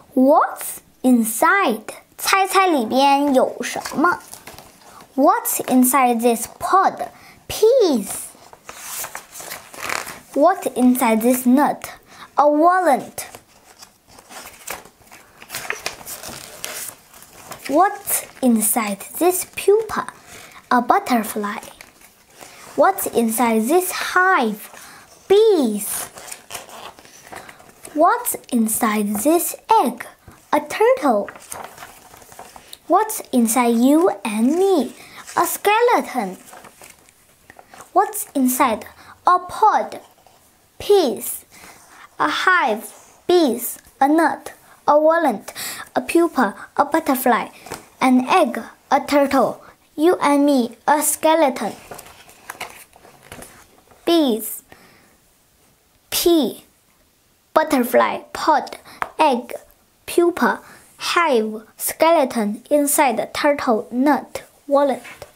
What's inside? 猜猜里边有什么 ？What's inside this pod? Peas. What's inside this nut? A walnut. What's inside this pupa? A butterfly. What's inside this hive? Bees. What's inside this egg? A turtle. What's inside you and me? A skeleton. What's inside a pod? Peas. A hive. Bees. A nut. A walnut. A pupa. A butterfly. An egg. A turtle. You and me. A skeleton. Bees. Pea. Butterfly. Pod. Egg. Pupa. Hive. Skeleton. Inside. Turtle. Nut. Walnut.